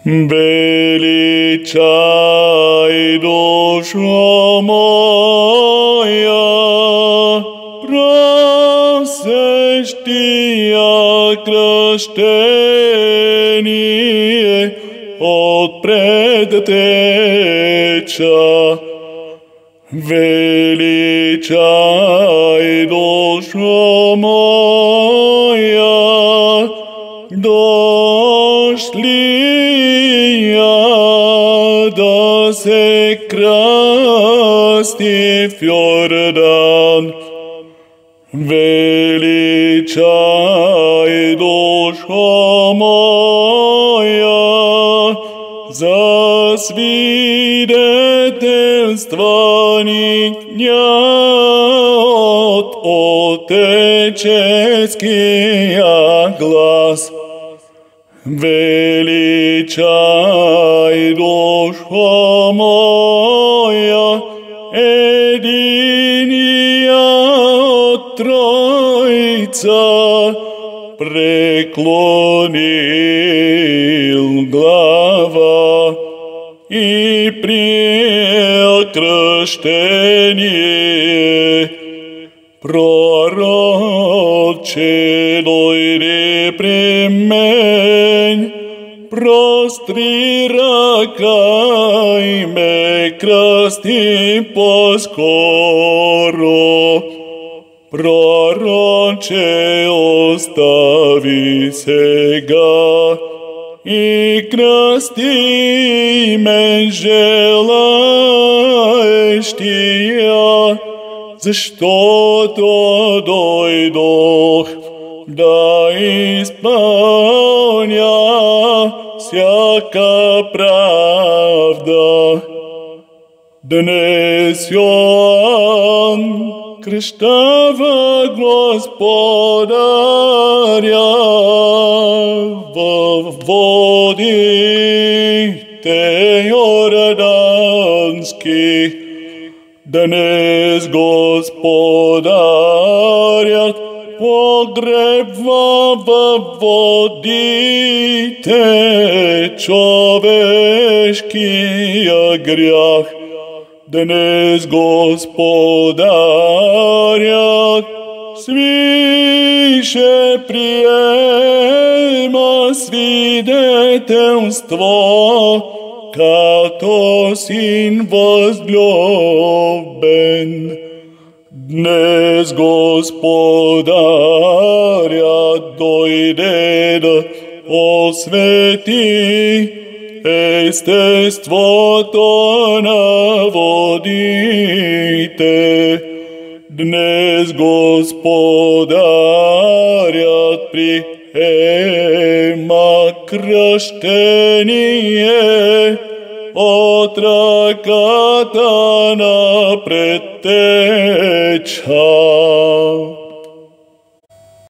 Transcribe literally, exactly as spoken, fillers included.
Величай душа моя, просещия кръщение от предтеча. Величай душа моя, дошлия да се кръсти в Йордан. Величай душа моя, за свидетелстваник от отеческия глас. Величай душа моя, единия от Троица, преклонил глава и приел кръщение. Пророче, дойди при мен, простри ръка и ме кръсти по-скоро. Пророче, остави сега и кръсти ме желаещия, защото дойдох да изпълня всяка правда. Днес Йоан кръщава Господаря във водите йордански. Днес Господарят погребва във водите човешкия грях. Днес Господарят свише приема свидетелство като син възлюбен. Днес Господарят дойде да освети естеството на водите. Днес Господарят приема кръщение от ръката на предтеча.